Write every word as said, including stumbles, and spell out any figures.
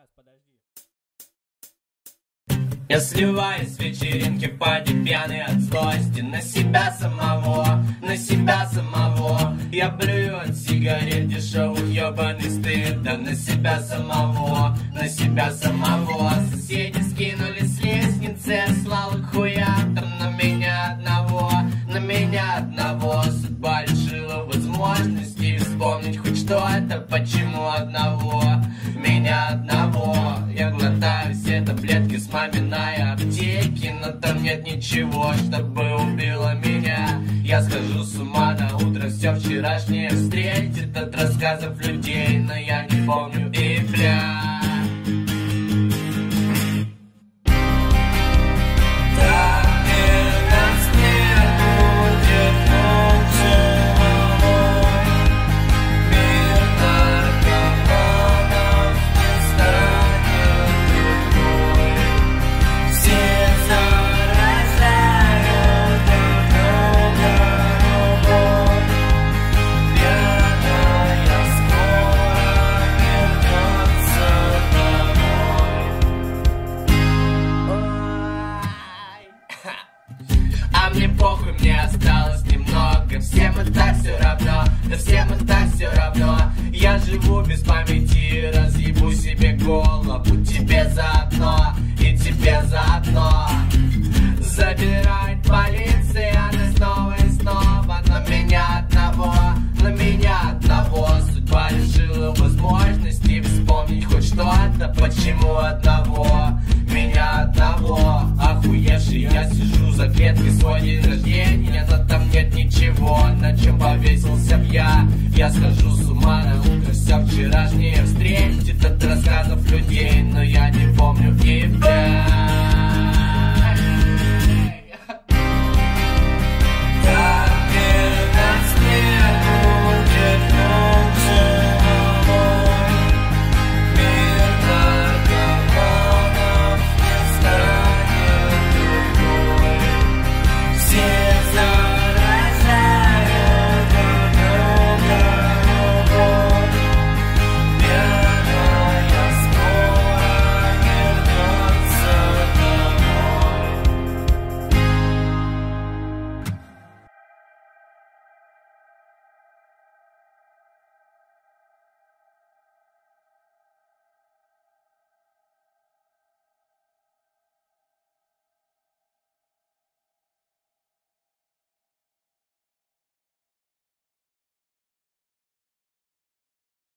Я сливаюсь с вечеринки в пати, пьяный от злости. На себя самого, на себя самого. Я плюю от сигарет дешевых, ёбаный стыд. Да на себя самого, на себя самого. Соседи скинули с лестницы, слава к хуям. Там на меня одного, на меня одного. Судьба лишила возможности вспомнить хоть что-то. Почему одного, меня одного? Я глотаю все таблетки с маминой аптеки, но там нет ничего, чтобы убило меня. Я схожу с ума на утро, все вчерашнее встретит от рассказов людей, но я не помню и бля. А мне похуй, мне осталось немного. Всем и так все равно, да всем и так все равно. Я живу без памяти, разъебу себе голову. Тебе заодно и тебе заодно. Забирает полиция, она снова и снова. На меня одного, на меня одного. Судьба лишила возможности вспомнить хоть что-то. Почему одного, меня одного? Охуевший я сижу за клеткой, свой день рождения, но там нет ничего, на чем повесился б я. Я схожу с ума на утро, все вчерашнее встретит от рассказов людей, но я не помню и бля.